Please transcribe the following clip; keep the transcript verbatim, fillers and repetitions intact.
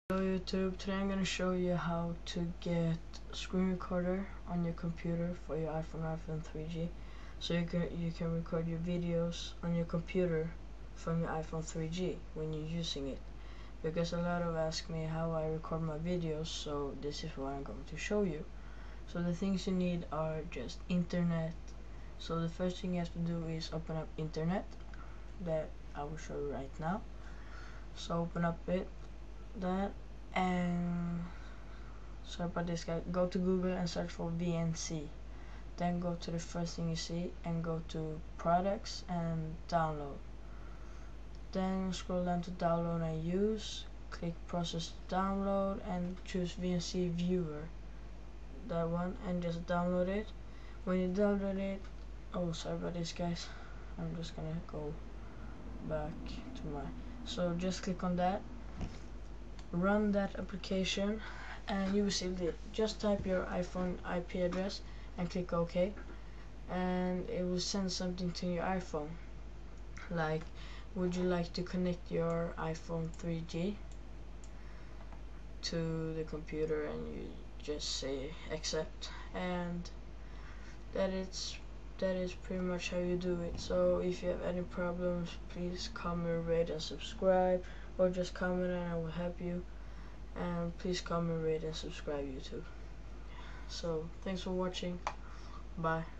Hello YouTube, today I'm going to show you how to get a screen recorder on your computer for your iPhone iPhone three G, so you can you can record your videos on your computer from your iPhone three G when you're using it. Because a lot of ask me how I record my videos, so this is what I'm going to show you. So the things you need are just internet. So the first thing you have to do is open up internet, that I will show you right now. So open up it that and sorry about this guy, go to Google and search for V N C, then go to the first thing you see and go to products and download, then scroll down to download and use, click process to download and choose V N C viewer, that one, and just download it. When you download it, oh sorry about this guys, I'm just gonna go back to my, so just click on that, run that application, and you will see it. Just type your iPhone I P address and click OK, and it will send something to your iPhone, like would you like to connect your iPhone three G to the computer, and you just say accept, and that is that is pretty much how you do it. So if you have any problems, please comment, rate and subscribe, or just comment and I will help you. And please comment, rate and subscribe YouTube. So thanks for watching, bye.